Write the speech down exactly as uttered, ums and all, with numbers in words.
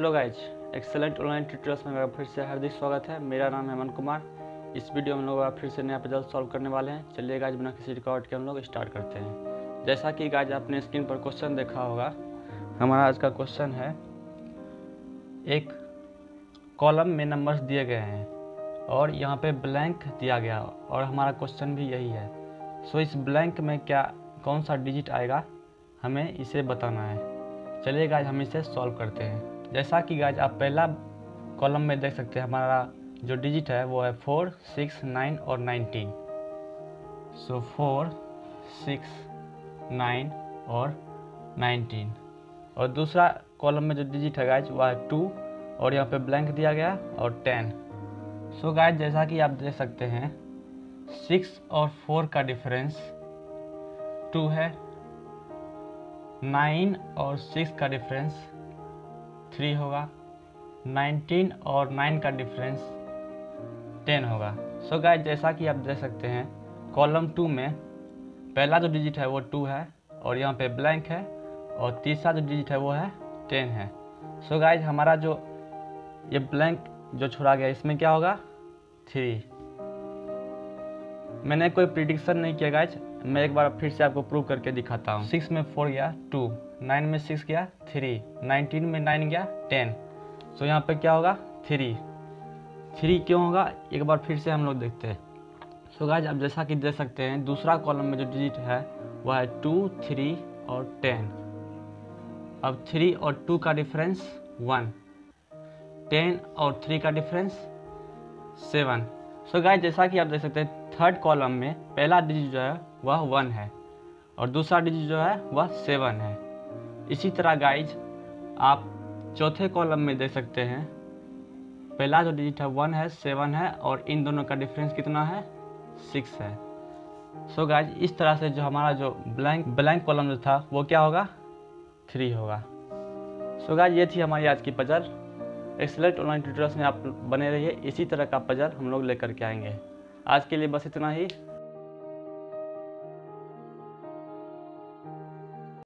Hello guys, excellent online tutorials में मेरा फिर से हार्दिक स्वागत है। मेरा नाम है अमन कुमार। इस वीडियो में हम लोग फिर से नया पजल सॉल्व करने वाले हैं। चलिए गाइज, बिना किसी रिकॉर्ड के हम लोग स्टार्ट करते हैं। जैसा कि गाइज आपने स्क्रीन पर क्वेश्चन देखा होगा, हमारा आज का क्वेश्चन है, एक कॉलम में नंबर्स दिए गए हैं और यहाँ पे ब्लैंक दिया गया और हमारा क्वेश्चन भी यही है। सो इस ब्लैंक में क्या कौन सा डिजिट आएगा, हमें इसे बताना है। चलिए गाइज, हम इसे सॉल्व करते हैं। जैसा कि गाइज आप पहला कॉलम में देख सकते हैं, हमारा जो डिजिट है वो है फोर, सिक्स, नाइन और nineteen. So four, six, nine और नाइनटीन। और दूसरा कॉलम में जो डिजिट है गाइज वह है टू और यहाँ पे ब्लैंक दिया गया और टेन। सो गाइज जैसा कि आप देख सकते हैं, सिक्स और फोर का डिफरेंस टू है, नाइन और सिक्स का डिफरेंस थ्री होगा, नाइनटीन और नाइन का डिफरेंस टेन होगा। सो so गाइज जैसा कि आप देख सकते हैं, कॉलम टू में पहला जो डिजिट है वो टू है और यहाँ पे ब्लैंक है और तीसरा जो डिजिट है वो है टेन है। सो so गाइज हमारा जो ये ब्लैंक जो छोड़ा गया इसमें क्या होगा, थ्री। मैंने कोई प्रिडिक्शन नहीं किया गाइज, मैं एक बार फिर से आपको प्रूव करके दिखाता हूँ। सिक्स में फोर गया टू, नाइन में सिक्स गया थ्री, नाइनटीन में नाइन गया टेन। सो यहाँ पे क्या होगा, थ्री। थ्री क्यों होगा, एक बार फिर से हम लोग देखते हैं। सो गाइज आप जैसा कि देख सकते हैं, दूसरा कॉलम में जो डिजिट है वह है टू, थ्री और टेन। अब थ्री और टू का डिफरेंस वन, टेन और थ्री का डिफरेंस सेवन। सो गाइज जैसा कि आप देख सकते हैं, थर्ड कॉलम में पहला डिजिट जो है वह वन है और दूसरा डिजिट जो है वह सेवन है। इसी तरह गाइज आप चौथे कॉलम में देख सकते हैं, पहला जो डिजिट है वन है, सेवन है और इन दोनों का डिफरेंस कितना है, सिक्स है। सो गाइज इस तरह से जो हमारा जो ब्लैंक ब्लैंक कॉलम जो था वो क्या होगा, थ्री होगा। सो गाइज ये थी हमारी आज की पजल। एक्सेलेंट ऑनलाइन ट्यूटोरियल्स में आप बने रहिए, इसी तरह का पजल हम लोग लेकर के आएंगे। आज के लिए बस इतना ही।